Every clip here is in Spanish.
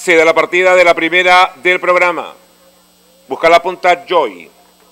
Se da la partida de la primera del programa. Busca la punta Joy.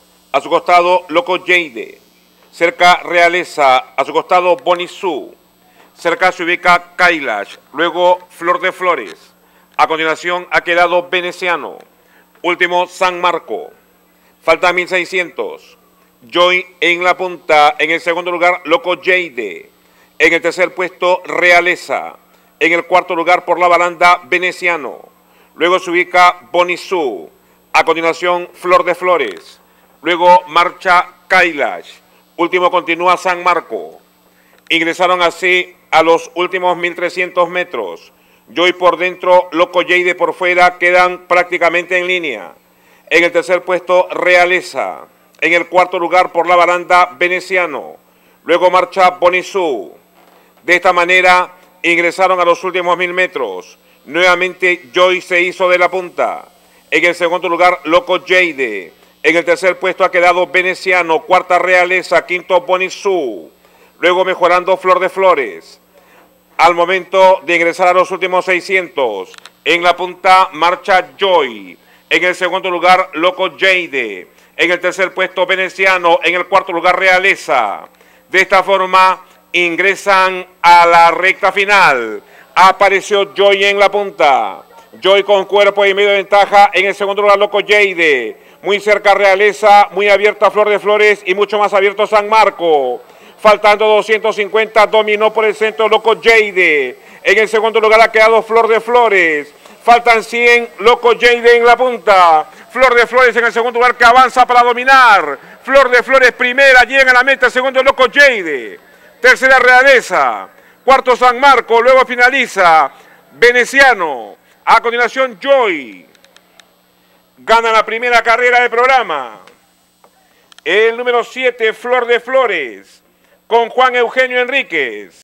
A su costado, Loco Jade. Cerca Realeza. A su costado, Bonisu. Cerca se ubica Kailash. Luego, Flor de Flores. A continuación, ha quedado Veneciano. Último, San Marco. Falta 1600. Joy en la punta. En el segundo lugar, Loco Jade. En el tercer puesto, Realeza. En el cuarto lugar, por la baranda, Veneciano. Luego se ubica Bonisu. A continuación, Flor de Flores. Luego marcha Kailash. Último continúa San Marco. Ingresaron así a los últimos 1300 metros. Joy por dentro, Loco Jade por fuera, quedan prácticamente en línea. En el tercer puesto, Realeza. En el cuarto lugar, por la baranda, Veneciano. Luego marcha Bonisu. De esta manera, ingresaron a los últimos 1000 metros. Nuevamente, Joy se hizo de la punta. En el segundo lugar, Loco Jade. En el tercer puesto ha quedado Veneciano. Cuarta, Realeza. Quinto, Bonisu. Luego mejorando Flor de Flores. Al momento de ingresar a los últimos 600. En la punta, marcha Joy. En el segundo lugar, Loco Jade. En el tercer puesto, Veneciano. En el cuarto lugar, Realeza. De esta forma, ingresan a la recta final. Apareció Joy en la punta. Joy con cuerpo y medio de ventaja. En el segundo lugar, Loco Jade. Muy cerca Realeza, muy abierta Flor de Flores y mucho más abierto San Marco. Faltando 250, dominó por el centro Loco Jade. En el segundo lugar ha quedado Flor de Flores. Faltan 100, Loco Jade en la punta. Flor de Flores en el segundo lugar que avanza para dominar. Flor de Flores primera, llega a la meta, segundo Loco Jade. Tercera Realeza. Cuarto San Marco, luego finaliza Veneciano. A continuación Joy. Gana la primera carrera del programa. El número 7, Flor de Flores, con Juan Eugenio Enríquez.